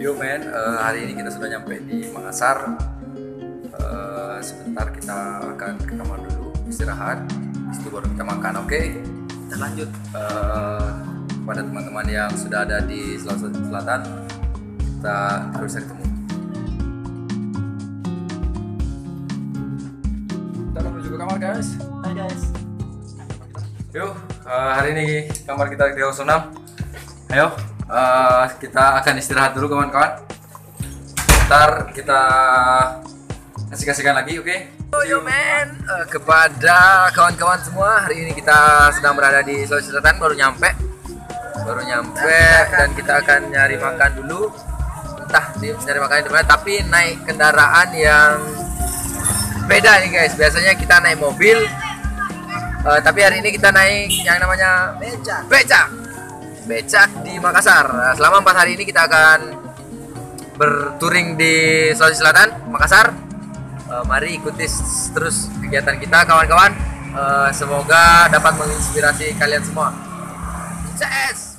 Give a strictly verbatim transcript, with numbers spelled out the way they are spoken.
Yo men, uh, hari ini kita sudah nyampe di Makassar. Uh, sebentar kita akan ke kamar dulu, istirahat. Habis itu baru kita makan, oke? Okay? Kita lanjut uh, kepada teman-teman yang sudah ada di Sulawesi Selatan. Kita harus ketemu. Kita menuju ke kamar guys. Hai guys. Yuk, uh, hari ini kamar kita di tiga nol enam. Ayo, uh, kita akan istirahat dulu kawan-kawan. Ntar kita kasih-kasihkan lagi, oke? Okay? Oh yo man, uh, kepada kawan-kawan semua, hari ini kita sedang berada di Sulawesi Selatan, baru nyampe, baru nyampe dan kita akan nyari makan dulu. Entah di nyari makan di mana, tapi naik kendaraan yang beda nih guys. Biasanya kita naik mobil, uh, tapi hari ini kita naik yang namanya Becak. becak. Becak di Makassar. Selama empat hari ini kita akan bertouring di Sulawesi Selatan, Makassar. Uh, mari ikuti terus kegiatan kita kawan-kawan. Uh, semoga dapat menginspirasi kalian semua. Sukses!